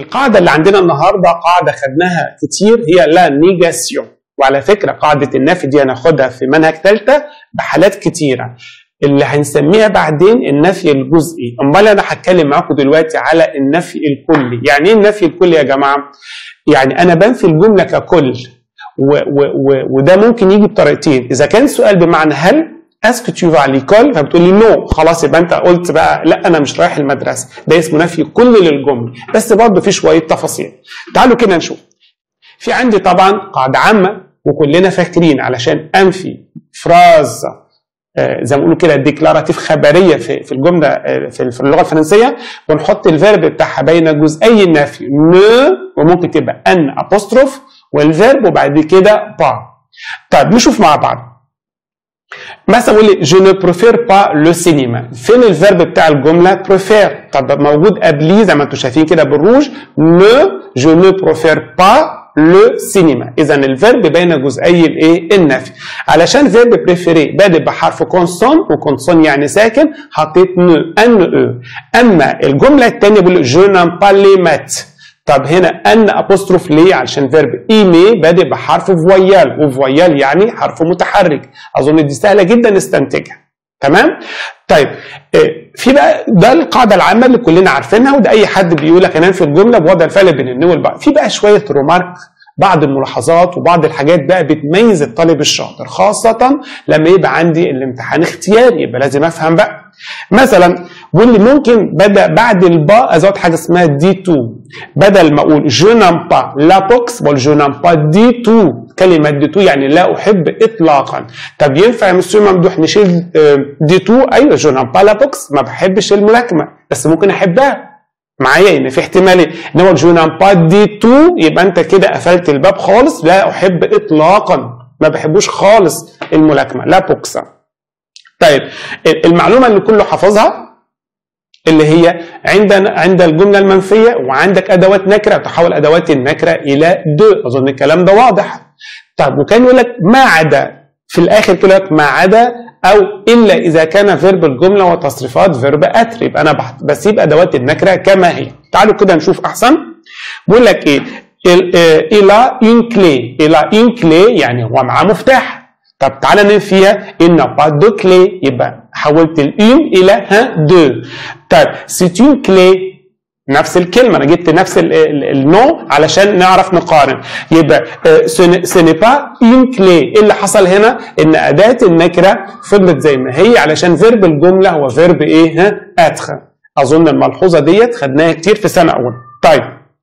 القاعدة اللي عندنا النهاردة قاعدة خدناها كتير، هي لا نيجاسيون. وعلى فكرة قاعدة النفي دي هناخدها في منهج ثالثة بحالات كتيرة اللي هنسميها بعدين النفي الجزئي. امال انا هتكلم معاكم دلوقتي على النفي الكلي. يعني ايه النفي الكلي يا جماعة؟ يعني انا بنفي الجملة ككل، وده ممكن يجي بطريقتين. اذا كان سؤال بمعنى هل اسكو tu vas à l'école فبتقول لي نو، خلاص يبقى انت قلت بقى لا انا مش رايح المدرسه، ده اسمه نفي كلي للجمله، بس برضه في شويه تفاصيل. تعالوا كده نشوف. في عندي طبعا قاعده عامه وكلنا فاكرين علشان انفي فراز زي ما بيقولوا كده ديكلاراتيف خبريه في الجمله في اللغه الفرنسيه، ونحط الفيرب بتاعها بين جزئي النفي نو، وممكن تبقى ان ابوستروف والفيرب وبعد كده با. طيب نشوف مع بعض. مثلا اقول لي جو نو بريفير با لو سينما، فين الفيرب بتاع الجمله بريفير؟ طب موجود قبليه زي ما انتم شايفين كده بالروج نو، جو نو بريفير با لو سينما. اذا الفيرب بين جزئي الايه؟ النفي. علشان فيرب بريفيري بادئ بحرف كونسون، وكونسون يعني ساكن، حطيت نو ان او. اما الجمله الثانيه بقول جو نام با لي مات. طب هنا ان ابوستروف ليه؟ علشان فيرب ايمي بادئ بحرف فويال، وفويال يعني حرف متحرك. اظن دي سهله جدا نستنتجها. تمام؟ طيب في بقى ده القاعده العامه اللي كلنا عارفينها، وده اي حد بيقول لك هننفي الجمله بوضع الفعل بين النو والبعض. في بقى شويه رومارك، بعض الملاحظات وبعض الحاجات بقى بتميز الطالب الشاطر، خاصه لما يبقى عندي الامتحان اختياري، يبقى لازم افهم بقى. مثلا بيقول لي ممكن بدأ بعد البا ازود حاجه اسمها دي تو، بدل ما اقول جو نام با لا بوكس بقول جو نام با دي تو. كلمه دي تو يعني لا احب اطلاقا. طب ينفع يا مستر ممدوح نشيل دي تو؟ ايوه جو نام با لا بوكس، ما بحبش الملاكمه بس ممكن احبها معايا، ان في احتماليه. انما جو نام با دي تو يبقى انت كده قفلت الباب خالص، لا احب اطلاقا، ما بحبوش خالص الملاكمه لا بوكس. طيب المعلومه اللي كله حافظها اللي هي عند الجمله المنفيه وعندك ادوات نكره تحول ادوات النكره الى دو، اظن الكلام ده واضح. طب وكان يقول لك ما عدا في الاخر كده ما عدا او الا اذا كان فيرب الجمله وتصريفات فيرب اتر، يبقى انا بسيب ادوات النكره كما هي. تعالوا كده نشوف احسن. بيقول لك ايه؟ الى اون كلي، الى اون كلي يعني هو معاه مفتاح. طب تعالى ننفيها ان با دو كلي، يبقى حولت الان الى دو. طيب سيت اون كلي نفس الكلمه، انا جبت نفس النو علشان نعرف نقارن. يبقى سوني با اون كلي. ايه اللي حصل هنا؟ ان اداه النكره فضلت زي ما هي علشان فيرب الجمله هو فيرب ايه؟ اتخ. اظن الملحوظه ديت خدناها كتير في سنه اولى. طيب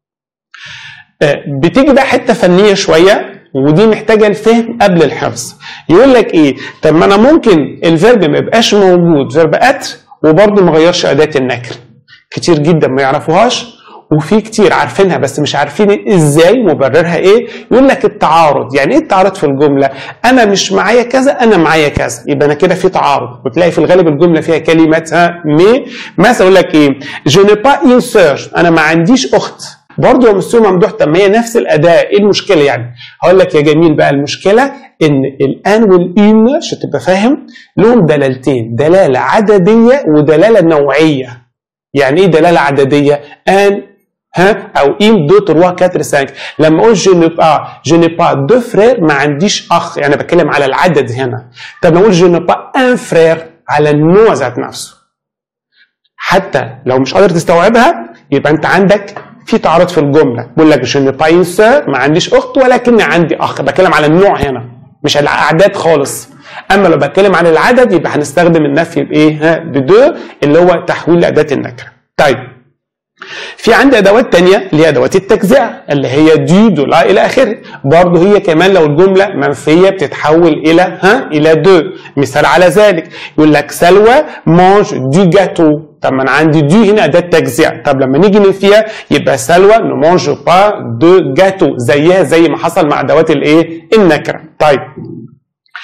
بتيجي بقى حته فنيه شويه، ودي محتاجه الفهم قبل الحفظ. يقول لك ايه؟ طب ما انا ممكن الفيرب ما يبقاش موجود فيرب اتر وبرضه ما غيرش اداه النكر. كتير جدا ما يعرفوهاش، وفي كتير عارفينها بس مش عارفين ازاي مبررها ايه. يقول لك التعارض. يعني ايه التعارض في الجمله؟ انا مش معايا كذا، انا معايا كذا، يبقى انا كده في تعارض. وتلاقي في الغالب الجمله فيها كلمه مي. مثلا يقول لك ايه؟ جو ني با اون سور، انا ما عنديش اخت. برضه يا مستر ممدوح طب ما هي نفس الاداه، ايه المشكله يعني؟ هقول لك يا جميل بقى المشكله ان الان والان عشان تبقى فاهم لهم دلالتين، دلاله عدديه ودلاله نوعيه. يعني ايه دلاله عدديه؟ ان او ان دو تروا كاتر سانك. لما اقول جو ني با دو فرير ما عنديش اخ، يعني بتكلم على العدد هنا. طب لما اقول جو ني با ان فرير على النوع ذات نفسه. حتى لو مش قادر تستوعبها يبقى انت عندك في تعارض في الجمله. بقول لك جو ني با اون سور ما عنديش اخت ولكني عندي اخ، بتكلم على النوع هنا مش الاعداد خالص. اما لو بتكلم عن العدد يبقى هنستخدم النفي بايه؟ بدو اللي هو تحويل اداه النكره. طيب في عندي ادوات تانية اللي هي ادوات التجزئه اللي هي دي دو لا الى اخره. برضه هي كمان لو الجمله منفيه بتتحول الى الى دو. مثال على ذلك يقول لك سلوى مانج دو جاتو. طب ما انا عندي دي هنا اداه تجزئه. طب لما نيجي ننفيها يبقى سلوى نو مانج با دو جاتو، زيها زي ما حصل مع ادوات الايه؟ النكره. طيب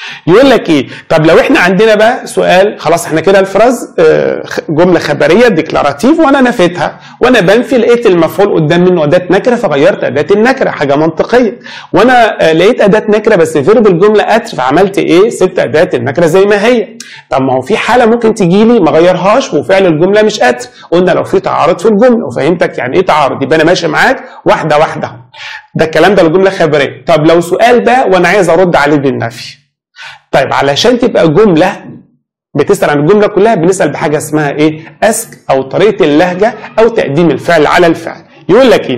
يقول لك ايه؟ طب لو احنا عندنا بقى سؤال، خلاص احنا كده الفراز جمله خبريه ديكلاراتيف وانا نفيتها، وانا بنفي لقيت المفعول قدام منه اداه نكره فغيرت اداه النكره، حاجه منطقيه. وانا لقيت اداه نكره بس فيرب الجمله اتر، فعملت ايه؟ سبت اداه النكره زي ما هي. طب ما هو في حاله ممكن تجي لي ما غيرهاش وفعل الجمله مش اتر، قلنا لو في تعارض في الجمله، وفهمتك يعني ايه تعارض، يبقى انا ماشي معاك واحده واحده. ده الكلام ده الجمله خبريه. طب لو سؤال بقى وانا عايز ارد عليه بالنفي، طيب علشان تبقى جملة بتسأل عن الجملة كلها بنسأل بحاجة اسمها ايه؟ اسك، او طريقة اللهجة، او تقديم الفعل على الفعل. يقول لك ايه؟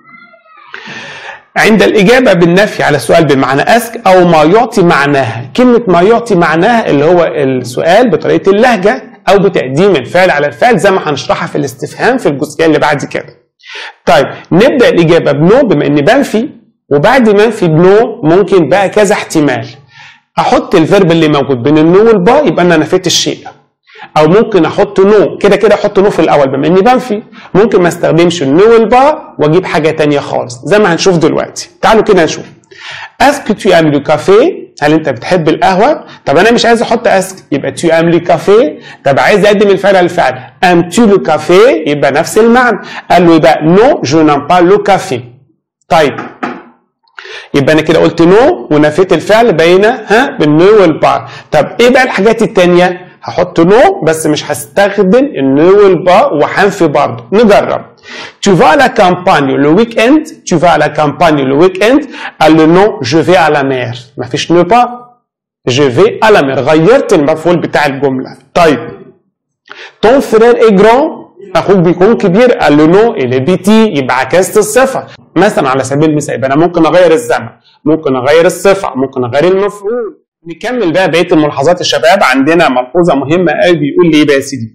عند الإجابة بالنفي على السؤال بمعنى اسك او ما يعطي معناها، كلمة ما يعطي معناها اللي هو السؤال بطريقة اللهجة او بتقديم الفعل على الفعل زي ما هنشرحها في الاستفهام في الجزئية اللي بعد كده. طيب نبدأ الإجابة بنو بما اني بنفي، وبعد ما انفي بنو ممكن بقى كذا احتمال. احط الفيرب اللي موجود بين النو والبا يبقى انا نفيت الشيء، او ممكن احط نو كده كده، احط نو في الاول بما اني بنفي، ممكن ما استخدمش النو والبا واجيب حاجه ثانيه خالص زي ما هنشوف دلوقتي. تعالوا كده نشوف. اسك تو ام لو كافيه، هل انت بتحب القهوه؟ طب انا مش عايز احط اسك يبقى تو ام لو كافيه. طب عايز اقدم الفعل على الفعل، ام تو لو كافيه، يبقى نفس المعنى. قال له يبقى نو جو نام با لو كافيه. طيب يبقى انا كده قلت نو ونفيت الفعل بين بالنو والبا. طب ايه بقى الحاجات التانية؟ هحط نو بس مش هستخدم النو والبا وهنفي برضه. نجرب. Tu vas à la campagne le week-end. Tu vas à la campagne le week-end. قال له نو je vais à la mer. مفيش نو با. je vais à la mer. غيرت المفعول بتاع الجملة. طيب. ton frère est grand. اخوك بيكون كبير. قال له نو اللي بيتي، يبقى عكست الصفه. مثلا على سبيل المثال يبقى انا ممكن اغير الزمن، ممكن اغير الصفه، ممكن اغير المفعول. نكمل بقى بقيه الملاحظات يا شباب. عندنا ملحوظه مهمه قوي بيقول لي ايه بقى يا سيدي؟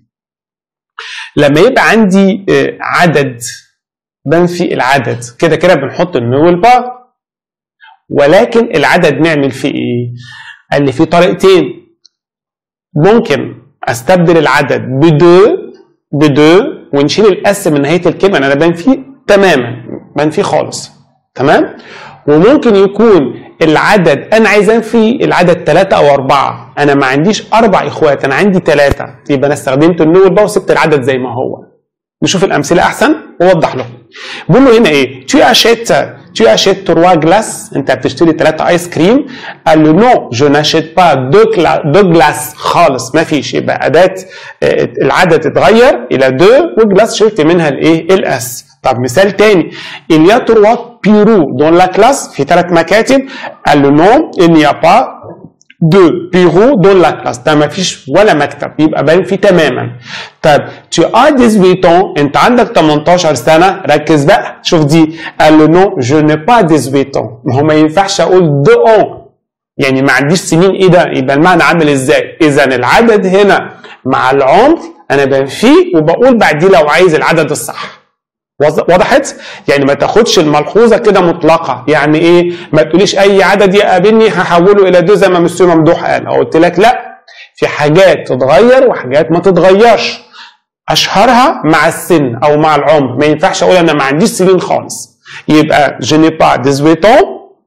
لما يبقى عندي عدد بنفي العدد كده كده بنحط النو والبا، ولكن العدد نعمل فيه ايه؟ قال لي في طريقتين. ممكن استبدل العدد بدو ونشيل الاس من نهايه الكلمه، انا بنفي تماما، بنفي خالص، تمام؟ وممكن يكون العدد انا عايز انفي العدد 3 أو 4، انا ما عنديش 4 اخوات، انا عندي 3، يبقى انا استخدمت النو والبا وسبت العدد زي ما هو. نشوف الامثله احسن واوضح لكم. بقول له هنا ايه؟ tu achètes 3 glaces، انت بتشتري 3 ايس كريم. قال له نو جو ناشيت با دو جلاس خالص، ما فيش، يبقى اداه العدد اتغير الى دو وجلاس شلت منها الايه؟ الاس. طب مثال تاني، il y a 3 bureaux dans la classe، في 3 مكاتب. قال له نو il n'y a pas de bureau dans la classe، ده ما فيش ولا مكتب، يبقى بنفي تماما. طيب tu as 18 ans، انت عندك 18 سنه، ركز بقى شوف دي. قال له نو je n'ai pas 18 ans، ما هو ما ينفعش اقول 2 ans، يعني ما عنديش سنين. ايه ده؟ يبقى المعنى عامل ازاي؟ اذا العدد هنا مع العمر انا بنفيه وبقول بعديه لو عايز العدد الصح. وضحت؟ يعني ما تاخدش الملحوظه كده مطلقه. يعني ايه؟ ما تقوليش اي عدد يقابلني هحوله الى دو زي ما مسيو ممدوح قال. قلت لك لا، في حاجات تتغير وحاجات ما تتغيرش. اشهرها مع السن او مع العمر، ما ينفعش اقول انا ما عنديش سنين خالص، يبقى je n'ai pas 18 ans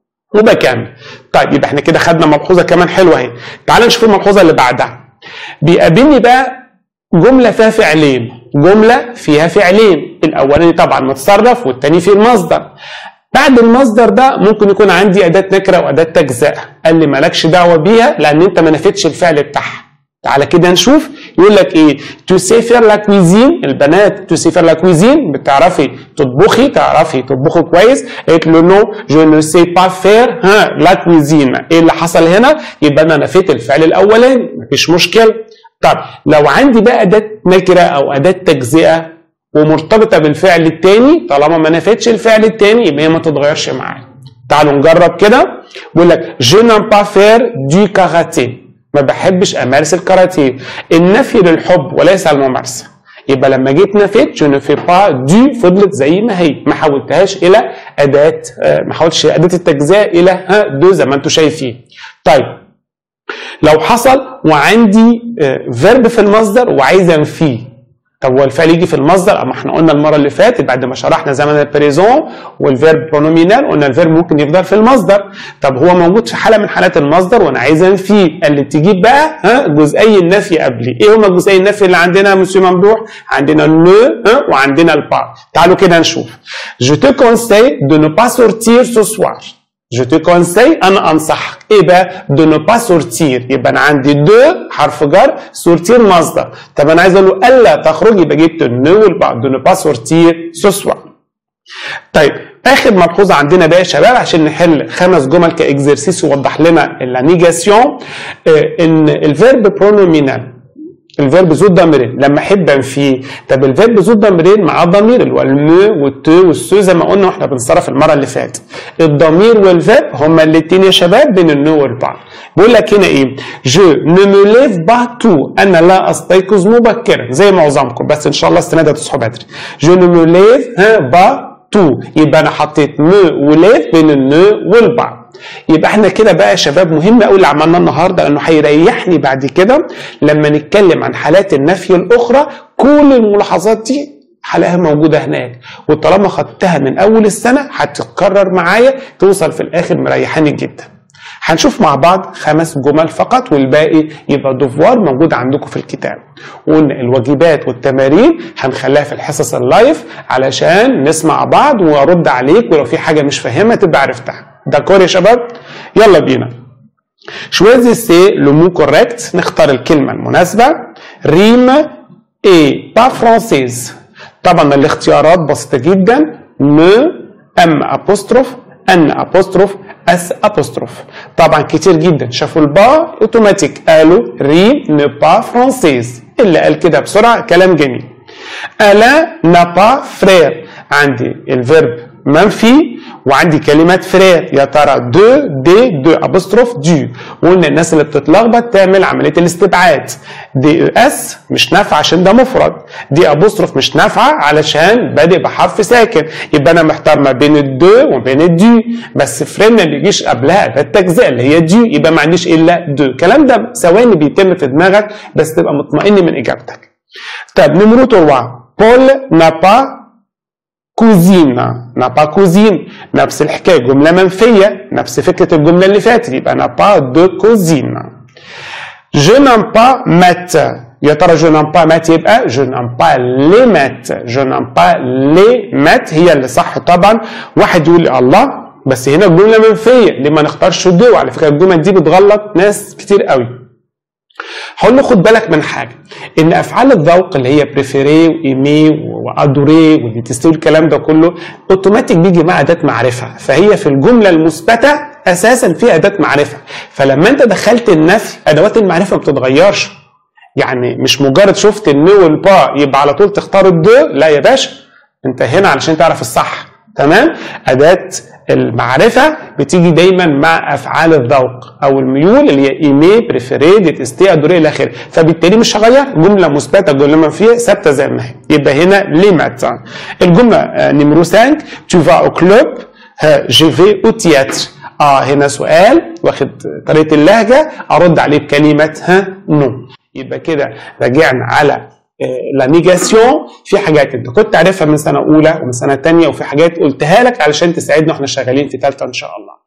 وبكمل. طيب يبقى احنا كده خدنا ملحوظه كمان حلوه اهي. تعال نشوف الملحوظه اللي بعدها. بيقابلني بقى جمله فيها فعلين، جمله فيها فعلين، الاولاني طبعا متصرف والثاني فيه المصدر. بعد المصدر ده ممكن يكون عندي اداه نكره واداه تجزئه. قال لي مالكش دعوه بيها لان انت ما نفيتش الفعل بتاعها. تعالى كده نشوف. يقول لك ايه؟ تو سي فير لا كويزين، البنات تو سي فير لا كويزين، بتعرفي تطبخي، تعرفي تطبخي كويس. قالت له نو جو نو سي با فير لا كويزين. ايه اللي حصل هنا؟ يبقى انا نفيت الفعل الاولاني، مفيش مشكله. طب لو عندي بقى اداه نكره او اداه تجزئه ومرتبطه بالفعل الثاني، طالما ما نفيتش الفعل الثاني يبقى هي ما تتغيرش معايا. تعالوا نجرب كده. بيقول لك جو نام با فير دو كاراتيه، ما بحبش امارس الكاراتيه. النفي للحب وليس الممارسه، يبقى لما جيت نفيت جو نفي با دو فضلت زي ما هي، ما حولتهاش الى اداه، ما حولتش اداه التجزئه الى دو زي ما انتم شايفين. طيب لو حصل وعندي فيرب في المصدر وعايز انفيه، طب هو الفعل يجي في المصدر؟ اما احنا قلنا المره اللي فاتت بعد ما شرحنا زمن البريزون والفيرب برونومينال قلنا الفيرب ممكن يفضل في المصدر. طب هو موجود في حاله من حالات المصدر وانا عايز انفيه، قال لي تجيب بقى جزئي النفي قبلي. ايه هما جزئي النفي اللي عندنا يا مسيو ممدوح؟ عندنا لو وعندنا البا. تعالوا كده نشوف. Je te conseille de ne pas sortir ce soir. Je te conseille انا انصحك ايه بقى؟ de ne pas sortir. يبقى انا عندي دو حرف جر، sortir مصدر. طب انا عايز اقول له الا تخرج، يبقى جبت النو والبا. de ne pas sortir ce soir. طيب اخر ملحوظه عندنا بقى يا شباب عشان نحل 5 جمل كاكزرسيس يوضح لنا لا نيجاسيون، ان الفيرب برونومينال الفيرب ذو الضميرين لما احب انفيه. طب الفيرب ذو الضميرين معاه ضمير اللي هو المو والتو والسو زي ما قلنا واحنا بنصرف المره اللي فاتت. الضمير والفيرب هما الاثنين يا شباب بين النو والبا. بيقول لك هنا ايه؟ جو نو مو ليف با تو، انا لا استيقظ مبكرا زي معظمكم، بس ان شاء الله السنه دي هتصحوا بدري. جو نو مو ليف با تو، يبقى انا حطيت مو وليف بين النو والبا. يبقى احنا كده بقى يا شباب مهم قوي اللي عملناه النهارده لانه هيريحني بعد كده لما نتكلم عن حالات النفي الاخرى. كل الملاحظات دي هلاقيها موجوده هناك، وطالما خدتها من اول السنه هتتكرر معايا توصل في الاخر مريحاني جدا. هنشوف مع بعض 5 جمل فقط والباقي يبقى دوفوار موجود عندكم في الكتاب. وقلنا الواجبات والتمارين هنخليها في الحصص اللايف علشان نسمع بعض وارد عليك ولو في حاجه مش فاهمها تبقى عرفتها. داكور يا شباب؟ يلا بينا. choisissez le mot correct، نختار الكلمة المناسبة. ريم et pas française. طبعا الاختيارات بسيطة جدا. me ام apostrophe ان apostrophe اس apostrophe. طبعا كتير جدا شافوا البا اوتوماتيك قالوا ريم ne pas française. اللي قال كده بسرعة كلام جميل. الا n'a pas frère. عندي الفيرب منفي وعندي كلمة فرير. يا ترى دو ابوستروف دو. وقلنا الناس اللي بتتلخبط تعمل عملية الاستبعاد. دي اس مش نافعة عشان ده مفرد، دي ابوستروف مش نافعة علشان بادئ بحرف ساكن، يبقى انا محتار ما بين الدو وبين الدو. بس فرير ما بيجيش قبلها اداة تجزئة اللي هي دو، يبقى ما عنديش الا دو. الكلام ده ثواني بيتم في دماغك بس تبقى مطمئن من اجابتك. طب نمرو 3. بول نابا كوزين. نابا كوزين نفس الحكايه، جمله منفيه نفس فكره الجمله اللي فاتت، يبقى نابا دو كوزين. جو نام با مات. يا ترى جو نام با مات يبقى جو نام با لي مات. جو نام با لي مات هي اللي صح طبعا. واحد يقول لي الله بس هنا الجمله منفيه ليه ما نختارش دو؟ على فكره الجمل دي بتغلط ناس كتير قوي. هقول له خد بالك من حاجه، ان افعال الذوق اللي هي بريفيري وايمي وادوري وديتستي والكلام ده كله اوتوماتيك بيجي مع اداه معرفه، فهي في الجمله المثبته اساسا فيها اداه معرفه. فلما انت دخلت النفي ادوات المعرفه ما بتتغيرش. يعني مش مجرد شفت النو والبا يبقى على طول تختار الدو، لا يا باشا، انت هنا علشان تعرف الصح. تمام؟ اداه المعرفة بتيجي دايما مع افعال الذوق او الميول اللي هي ايمي بريفيري ديتستي ادوري الى اخره، فبالتالي مش هغير. جمله مثبته جمله منفيه ثابته زي ما هي، يبقى هنا لي ماتان. الجمله نمرو 5 تو فا او كلوب جي في او تياتر. هنا سؤال واخد طريقه اللهجه ارد عليه بكلمه نو. يبقى كده رجعنا على لا نيجاسيون. في حاجات انت كنت عارفها من سنه اولى ومن سنه ثانيه وفي حاجات قلتها لك علشان تساعدنا واحنا شغالين في ثالثه ان شاء الله.